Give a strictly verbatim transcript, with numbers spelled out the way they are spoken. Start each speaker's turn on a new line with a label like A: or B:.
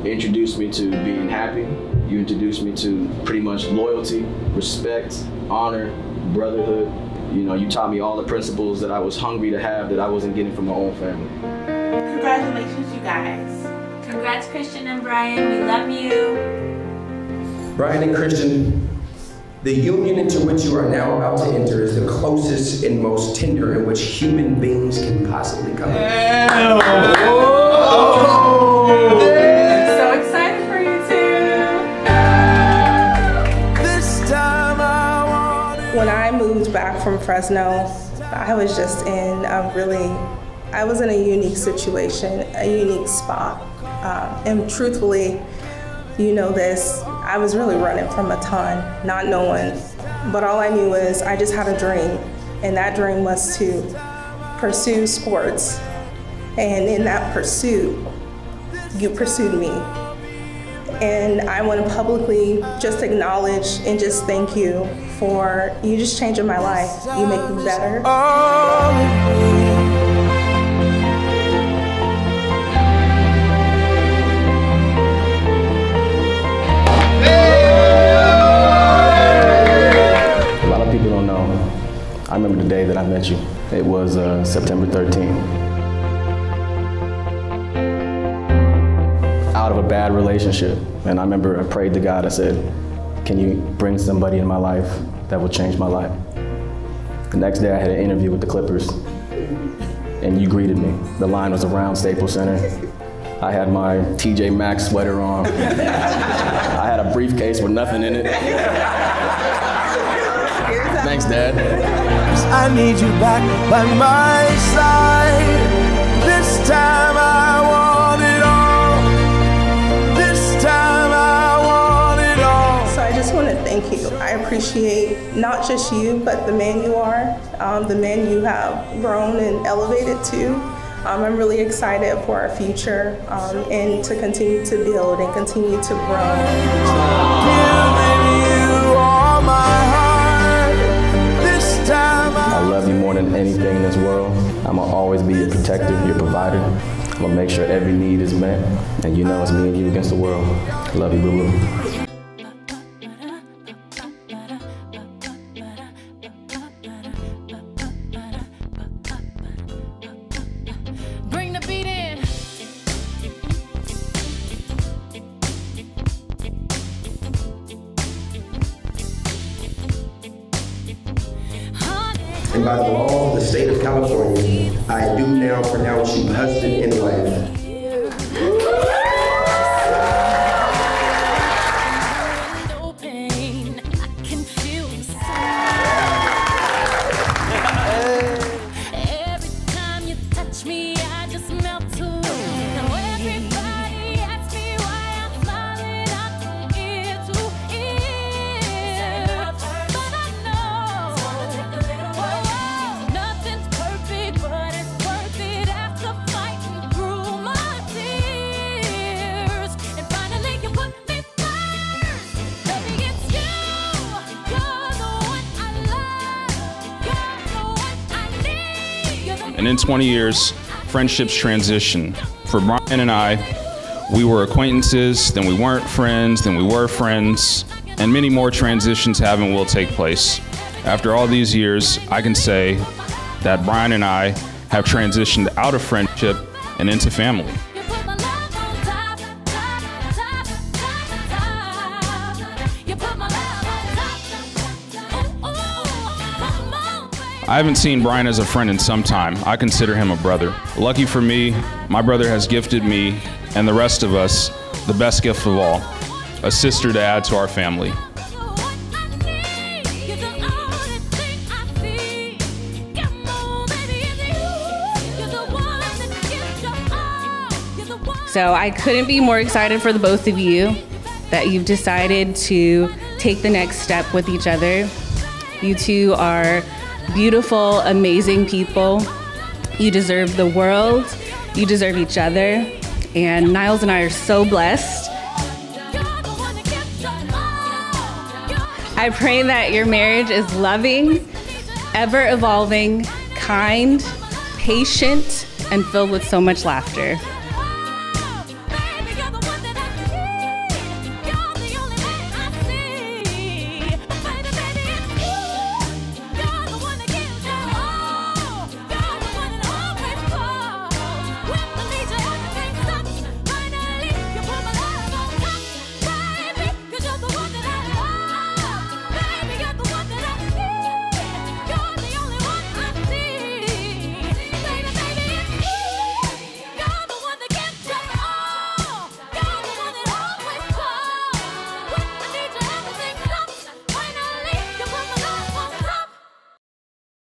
A: introduced me to being happy. You introduced me to pretty much loyalty, respect, honor, brotherhood. You know, you taught me all the principles that I was hungry to have that I wasn't getting from my own family.
B: Congratulations, you guys.
C: Congrats, Christian and Brian. We love you.
D: Brian and Christian, the union into which you are now about to enter is the closest and most tender in which human beings can possibly come.
B: Yeah. Oh. I'm so excited for you two.
E: This time I want it.
F: When I moved back from Fresno, I was just in a really, I was in a unique situation, a unique spot. Um, and truthfully, you know this, I was really running from a ton, not knowing, but all I knew was I just had a dream, and that dream was to pursue sports. And in that pursuit, you pursued me. And I want to publicly just acknowledge and just thank you for, you just changing my life. You make me better.
A: I remember the day that I met you. It was uh, September thirteenth. Out of a bad relationship. And I remember I prayed to God, I said, can you bring somebody in my life that will change my life? The next day I had an interview with the Clippers, and you greeted me. The line was around Staples Center. I had my T J Maxx sweater on. I had a briefcase with nothing in it. Thanks, Dad.
E: I need you back by my side. This time I want it all. This time I want it all.
F: So I just want to thank you. I appreciate not just you, but the man you are, um, the man you have grown and elevated to. Um, I'm really excited for our future um, and to continue to build and continue to grow.
E: Giving you all my heart.
A: I love you more than anything in this world. I'm gonna always be your protector, your provider. I'm gonna make sure every need is met. And you know it's me and you against the world. I love you, boo-boo.
G: Bring the beat in.
D: And by the law of the state of California, I do now pronounce you husband in life.
H: And in twenty years, friendships transition. For Brian and I, we were acquaintances, then we weren't friends, then we were friends, and many more transitions have and will take place. After all these years, I can say that Brian and I have transitioned out of friendship and into family. I haven't seen Brian as a friend in some time. I consider him a brother. Lucky for me, my brother has gifted me and the rest of us the best gift of all, a sister to add to our family.
I: So I couldn't be more excited for the both of you that you've decided to take the next step with each other. You two are beautiful, amazing people. You deserve the world. You deserve each other. And Niles and I are so blessed. I pray that your marriage is loving, ever evolving, kind, patient, and filled with so much laughter.